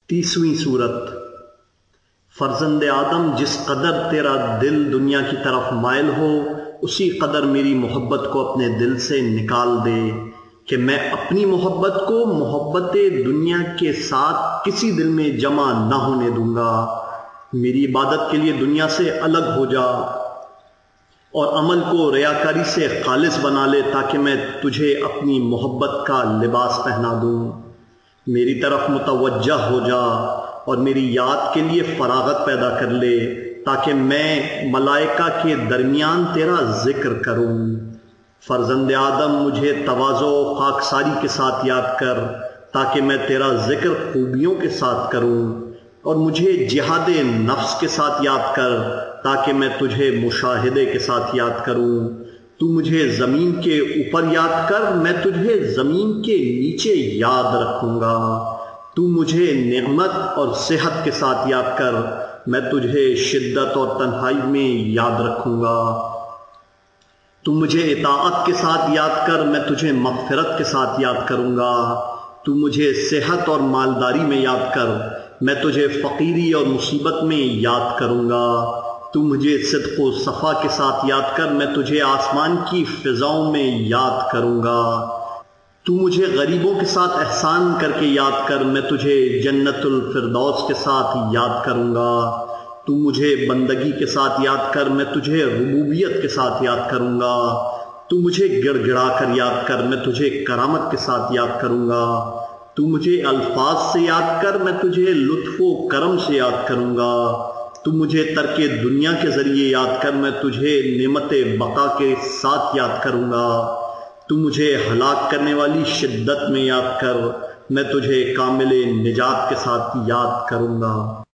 30ویں سورت۔ فرزند آدم، جس قدر تیرا دل دنیا کی طرف مائل ہو اسی قدر میری محبت کو اپنے دل سے نکال دے کہ میں اپنی محبت کو محبت دنیا کے ساتھ کسی دل میں جمع نہ ہونے دوں گا۔ میری عبادت کے لیے دنیا سے الگ ہو جا اور عمل کو ریاکاری سے خالص بنا لے تاکہ میں تجھے اپنی محبت کا لباس پہنا دوں۔ میری طرف متوجہ ہو جا اور میری یاد کے لیے فراغت پیدا کر لے تاکہ میں ملائکہ کے درمیان تیرا ذکر کروں۔ فرزند آدم، مجھے تواضع و خاکساری کے ساتھ یاد کر تاکہ میں تیرا ذکر خوبیوں کے ساتھ کروں، اور مجھے جہاد نفس کے ساتھ یاد کر تاکہ میں تجھے مشاہدے کے ساتھ یاد کروں۔ تو مجھے زمین کے اوپر یاد کر، میں تجھے زمین کے نیچے یاد رکھوں گا۔ تو مجھے نعمت اور صحت کے ساتھ یاد کر، میں تجھے شدت اور تنہائی میں یاد رکھوں گا۔ تو مجھے اطاعت کے ساتھ یاد کر، میں تجھے مغفرت کے ساتھ یاد کروں گا۔ تو مجھے صحت اور مالداری میں یاد کر، میں تجھے فقیری اور مصیبت میں یاد کروں گا۔ تو مجھے صدق و صفا کے ساتھ یاد کر، میں تجھے آسمان کی فضاؤں میں یاد کروں گا۔ تو مجھے غریبوں کے ساتھ احسان کر کے یاد کر، میں تجھے جنت الفردوس کے ساتھ یاد کروں گا۔ تو مجھے بندگی کے ساتھ یاد کر، میں تجھے ربوبیت کے ساتھ یاد کروں گا۔ تو مجھے گڑ گڑا کر یاد کر، میں تجھے کرامت کے ساتھ یاد کروں گا۔ تو مجھے الفاظ سے یاد کر، میں تجھے لطف و کرم سے یاد کروں گا۔ تو مجھے ترک دنیا کے ذریعے یاد کر، میں تجھے نعمت بقا کے ساتھ یاد کروں گا۔ تو مجھے ہلاک کرنے والی شدت میں یاد کر، میں تجھے کامل نجات کے ساتھ یاد کروں گا۔